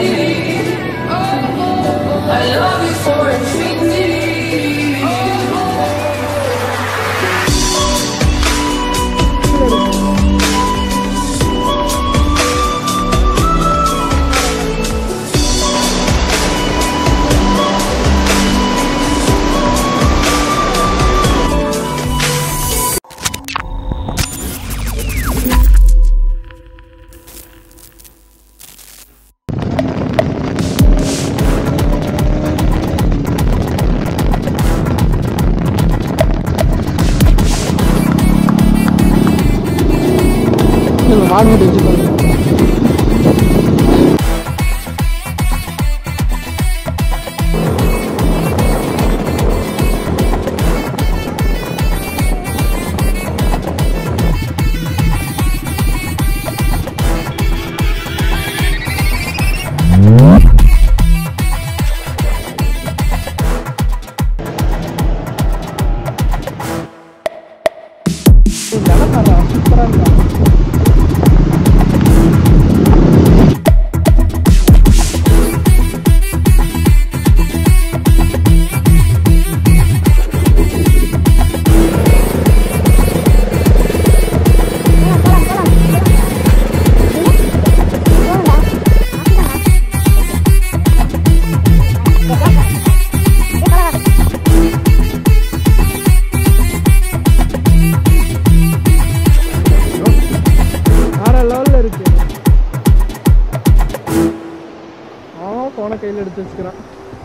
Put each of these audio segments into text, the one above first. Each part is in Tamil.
கையில் எடுத்து வச்சுக்கிறான்.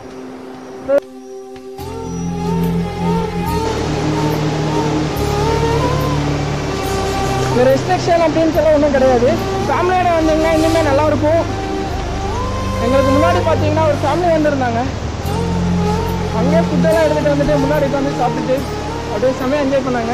ரெஸ்ட்ரிக்ஷன் அப்படின்னு சொல்ல ஒன்றும் கிடையாது. ஃபேமிலியோட வந்தீங்கன்னா இன்னுமே நல்லாயிருக்கும். எங்களுக்கு முன்னாடி பார்த்தீங்கன்னா ஒரு ஃபேமிலி வந்துருந்தாங்க. அங்கேயே ஃபுட்டெல்லாம் எடுத்துகிட்டு வந்துட்டு முன்னாடி உட்காந்து சாப்பிட்டுட்டு அப்படியே செம்மையாக என்ஜாய் பண்ணாங்க.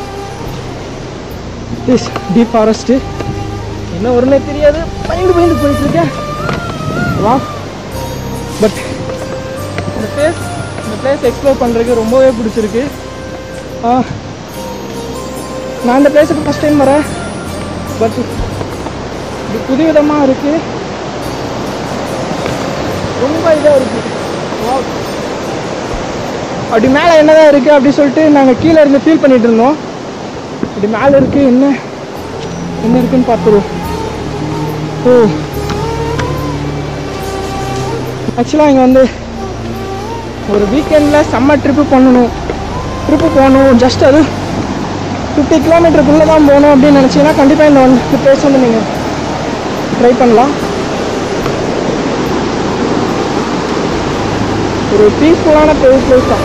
டீப் ஃபாரஸ்ட்டு என்ன ஒருமே தெரியாது, பயந்து போயிட்டுருக்கேன். வா, பட் இந்த பிளேஸ் எக்ஸ்ப்ளோர் பண்ணுறதுக்கு ரொம்பவே பிடிச்சிருக்கு. நான் இந்த பிளேஸுக்கு ஃபஸ்ட் டைம் வரேன். பட் இது புது விதமாக இருக்குது, ரொம்ப இதாக இருக்குது. அப்படி மேலே என்னதான் இருக்குது அப்படி சொல்லிட்டு நாங்கள் கீழே இருந்து ஃபீல் பண்ணிகிட்டு இருந்தோம். அப்படி மேலே இருக்குது, என்ன இருக்குன்னு பார்த்துருவோம். ஓ, ஆக்சுவலாக இங்கே வந்து ஒரு வீக்கெண்டில் செம்ம ட்ரிப்பு போகணும். ஜஸ்ட் அது 50 கிலோமீட்டருக்குள்ளே தான் போகணும் அப்படின்னு நினச்சிங்கன்னா கண்டிப்பாக இந்த பிளேஸ் வந்து நீங்கள் ட்ரை பண்ணலாம். ஒரு பீஸ்ஃபுல்லான பிளேஸ் தான்.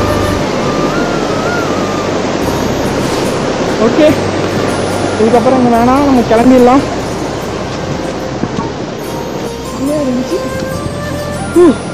ஓகே, இதுக்கப்புறம் இங்கே வேணாம், நம்ம கிளம்பிடலாம். இருந்துச்சு